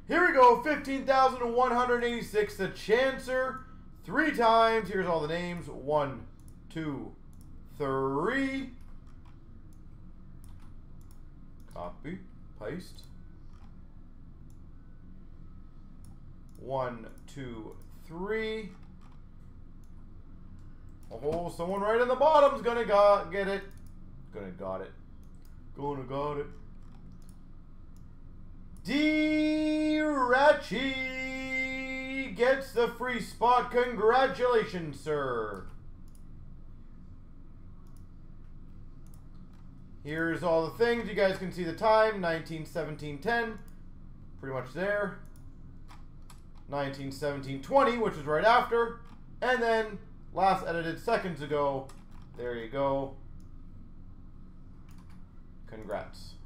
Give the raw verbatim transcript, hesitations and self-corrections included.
Here we go, fifteen thousand one hundred eighty-six, the Chancer, three times. Here's all the names, one, two, three. Copy, paste. One, two, three. Oh, someone right on the bottom's gonna got, get it. Gonna got it. Gonna got it. D-Ratchy gets the free spot. Congratulations, sir. Here's all the things. You guys can see the time, nineteen seventeen ten. Pretty much there. nineteen seventeen twenty, which is right after. And then, last edited seconds ago. There you go. Congrats.